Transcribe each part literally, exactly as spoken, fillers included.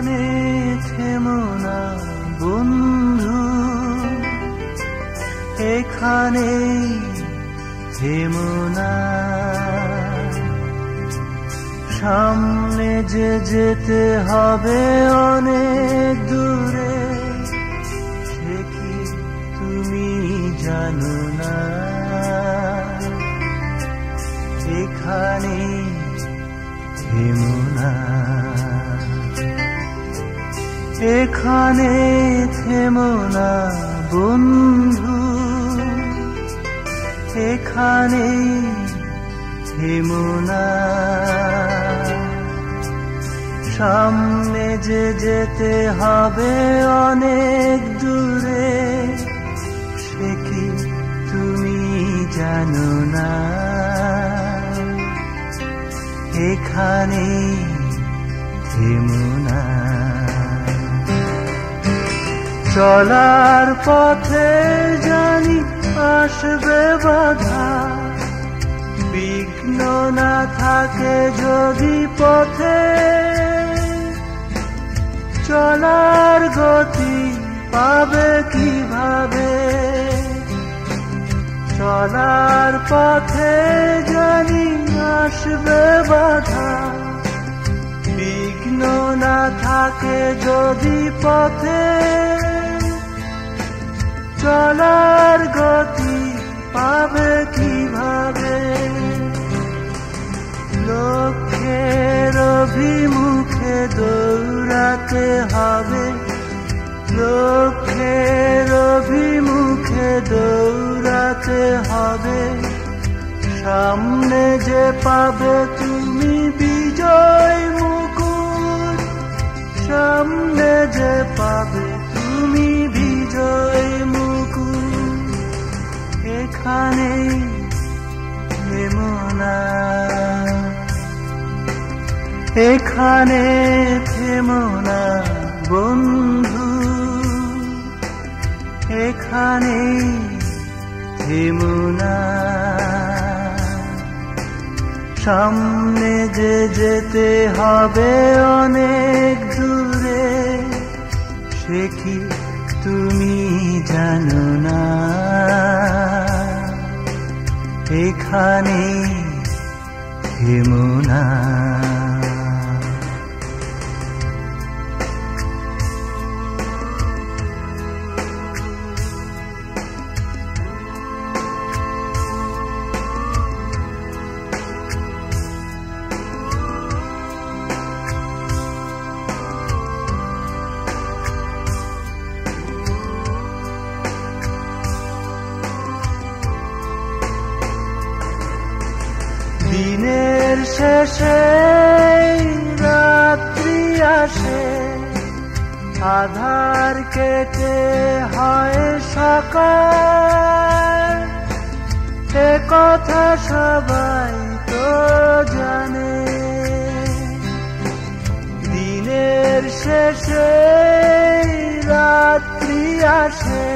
এখানে থেমো না বন্ধু, এখানে থেমো না। সামনে যে যেতে হবে অনেক দূরে, সে কি তুমি জানো না? এখানে থেমো না, এখানে থেমো না বন্ধু, এখানে থেমো না। সামনে যে যেতে হবে অনেক দূরে, সে কি তুমি জানো না? এখানে থেমো না। চলার পথে জানি আসবে বাধা, বিঘ্ন না থাকে যদি পথে, চলার গতি পাবে কিভাবে? চলার পথে জানি আসবে বাধা, বিঘ্ন না থাকে যদি পথে, চলার গতি পাবে কিভাবে? লক্ষ্যের অভিমুখে দৌড়াতে হবে, লক্ষ্যের অভিমুখে দৌড়াতে হবে। সামনে যে পাবে তুমি বিজয় মুকুট, সামনে যে পাবে তুমি বিজয় মুকুট। এখানে থেমো না, এখানে থেমো না বন্ধু, এখানে থেমো না। সামনে যে যেতে হবে অনেক দূরে, সে কি তুমি জানো না? এখানে থেমো না। দিনের শেষে রাত্রি আসে, আধার কেটে হয় সকাল, এ কথা সবাই তো জানে। দিনের শেষে রাত্রি আসে,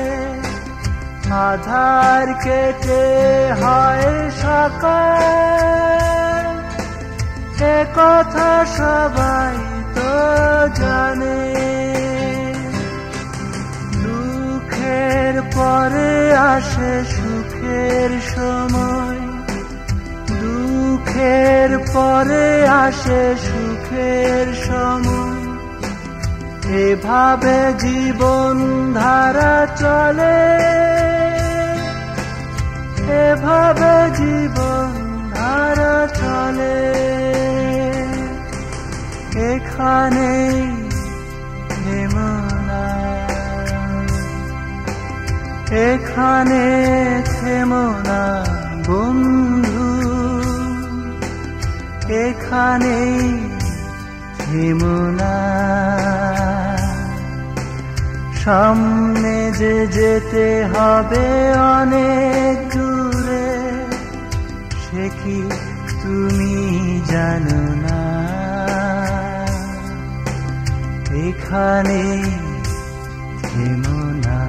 আধার কেটে হয় সকাল, এ কথা সবাই তো জানে। দুঃখের পরে আসে সুখের সময়, দুঃখের পরে আসে সুখের সময়। এভাবে জীবন ধারা চলে, এভাবে জীবন ধারা চলে। এখানে থেমো না, এখানে থেমো না বন্ধু, এখানে থেমো না। সামনে যে যেতে হবে অনেক দূরে, সে কি তুমি জানো না? এখানে থেমো না,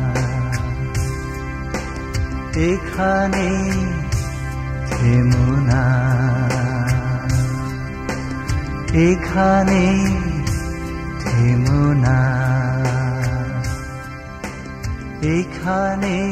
এখানে থেমো না, এখানে যেখানে